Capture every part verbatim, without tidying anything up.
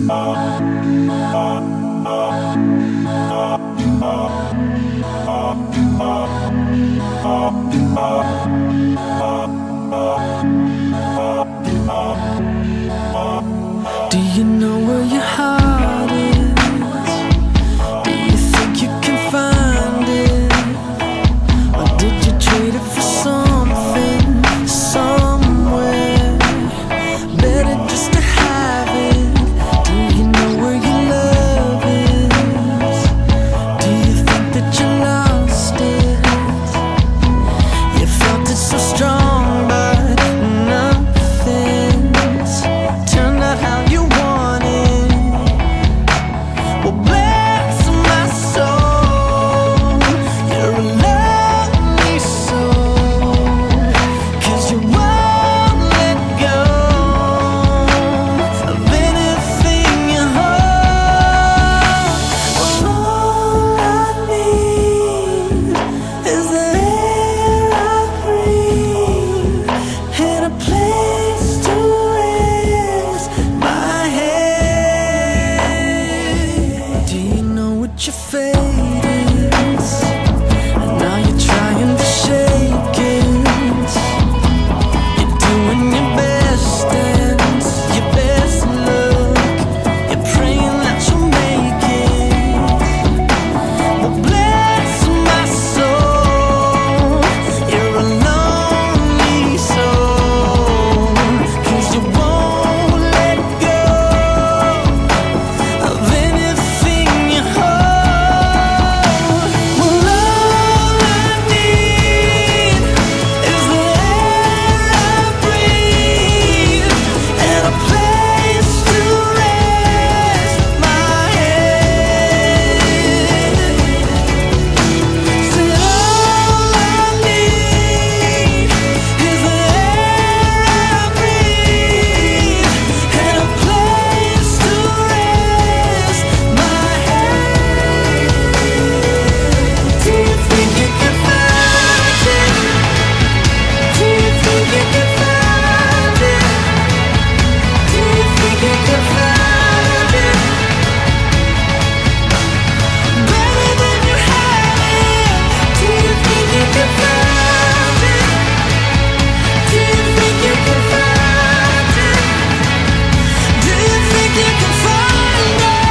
Do you know where your heart is? Do you think you can find it? Or did you trade it for something, somewhere better just to have it? Do you know where your love is? Do you think that you lost it? You felt it so strong, but nothing's turned out how you wanted. Well, bless my soul, you're a lonely soul, 'cause you won't let go of anything you hold. Well, all I need is the air I breathe and a place to rest my head. Do you know what your fate is? And now you're trying to shake it. You're doing your best and your best look. You're praying that you'll make it. Well, bless my soul, you're a lonely soul, 'cause you won't let go of anything you hold. Well, all I need is the air I breathe and a place to rest my head. Said all I need is the air I breathe and a place to rest my head. Do you think you can find it? Do you think you can find it? Do you think you can find it? Better than you had it. Do you think you can find it? Do you think you can find it? Do you think you can find it?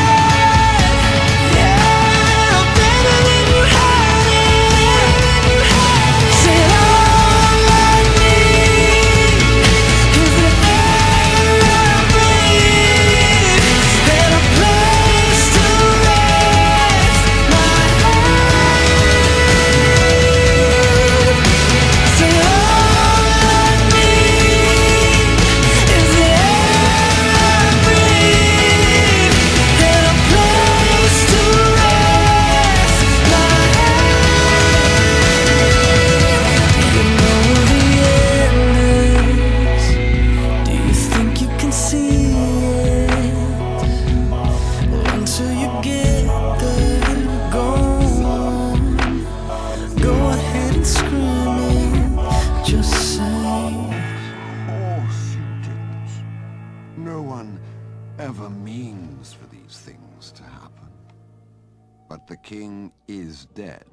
Yeah, better than you had it. Said all I need is the air I breathe and a place to rest my head. Said all I need is the air I breathe and a place to rest my head. You know the end is. Do you think you can see it? Well, until you get there, go on. Go ahead and scream it. Just say, course you didn't. No one ever means for these things to happen. But the king is dead.